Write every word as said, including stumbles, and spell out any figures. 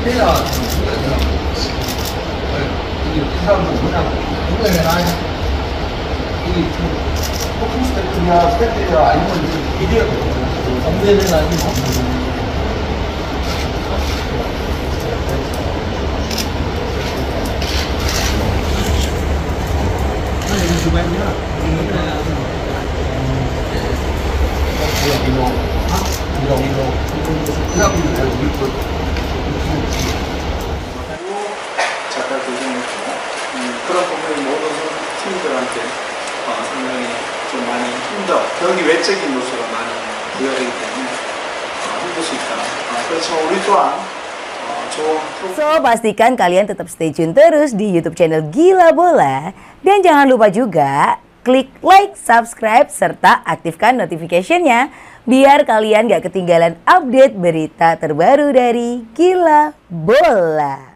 해야 이게 그 사람들 뭐냐 누구에 나야 이 포킹 스태프냐 스태프냐 아니면 이게 공대는 아니고 작가 교수님과 그런 부분이 모든 팀들한테 어, 상당히 좀 많이 힘들어 경기 외적인 요소가 많이 부여되기 때문에 어, 힘들 수 있다. 어, 그렇지만 우리 또한 어, 좋은 So, pastikan kalian tetap stay tune terus di YouTube channel Gila Bola. Dan jangan lupa juga klik like, subscribe, serta aktifkan notification-nya biar kalian gak ketinggalan update berita terbaru dari Gila Bola.